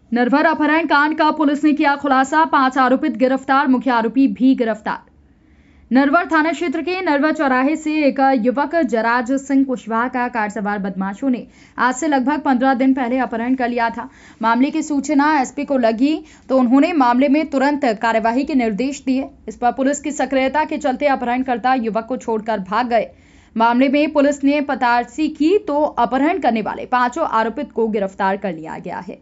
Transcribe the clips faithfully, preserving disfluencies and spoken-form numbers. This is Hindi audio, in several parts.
नरवर अपहरण कांड का पुलिस ने किया खुलासा, पांच आरोपित गिरफ्तार, मुख्य आरोपी भी गिरफ्तार। नरवर थाना क्षेत्र के नरवर चौराहे से एक युवक जराज सिंह कुशवाहा का कार सवार बदमाशों ने आज से लगभग पंद्रह दिन पहले अपहरण कर लिया था। मामले की सूचना एसपी को लगी तो उन्होंने मामले में तुरंत कार्यवाही के निर्देश दिए। इस पर पुलिस की सक्रियता के चलते अपहरणकर्ता युवक को छोड़कर भाग गए। मामले में पुलिस ने पतारसी की तो अपहरण करने वाले पांचों आरोपित को गिरफ्तार कर लिया गया है।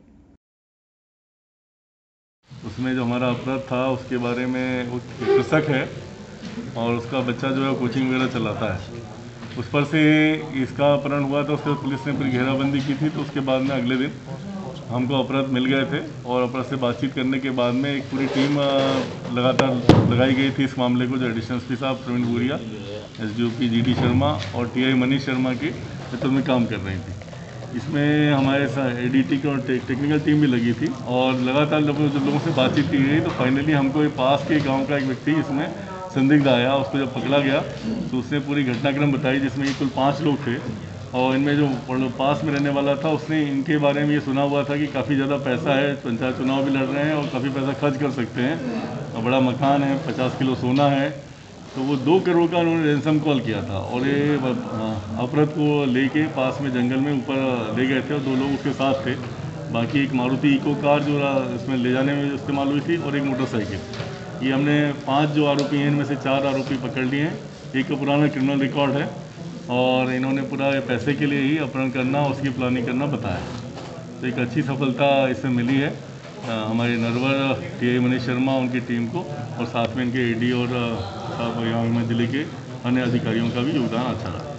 उसमें जो हमारा अपराध था उसके बारे में वो कृषक है और उसका बच्चा जो है कोचिंग वगैरह चलाता है। उस पर से इसका अपहरण हुआ था, उसके पुलिस ने फिर घेराबंदी की थी। तो उसके बाद में अगले दिन हमको अपराध मिल गए थे और अपराध से बातचीत करने के बाद में एक पूरी टीम लगातार लगाई गई थी इस मामले को, जो एडिशनल एस पी साहब Praveen Buria, S D O P G D Sharma और टी आई मनीष शर्मा के नेतृत्व में काम कर रही थी। इसमें हमारे साथ ए डी टी की और टे, टेक्निकल टीम भी लगी थी और लगातार जब लोगों से बातचीत की गई तो फाइनली हमको पास के गांव का एक व्यक्ति इसमें संदिग्ध आया। उसको जब पकड़ा गया तो उसने पूरी घटनाक्रम बताई, जिसमें कि कुल पाँच लोग थे और इनमें जो पास में रहने वाला था उसने इनके बारे में ये सुना हुआ था कि काफ़ी ज़्यादा पैसा है, पंचायत चुनाव भी लड़ रहे हैं और काफ़ी पैसा खर्च कर सकते हैं और बड़ा मकान है, पचास किलो सोना है। तो वो दो करोड़ का उन्होंने रैंसम कॉल किया था और ये अपराध को लेके पास में जंगल में ऊपर ले गए थे और दो लोग उसके साथ थे। बाकी एक मारुति इको कार जो इसमें ले जाने में इस्तेमाल हुई थी और एक मोटरसाइकिल। ये हमने पांच जो आरोपी हैं इनमें से चार आरोपी पकड़ लिए हैं। एक का पुराना क्रिमिनल रिकॉर्ड है और इन्होंने पूरा पैसे के लिए ही अपहरण करना, उसकी प्लानिंग करना बताया। तो एक अच्छी सफलता इससे मिली है हमारे नरवर टी आई मनीष शर्मा उनकी टीम को और साथ में इनके ए डी और यहाँ जिले के अन्य अधिकारियों का भी योगदान अच्छा रहा।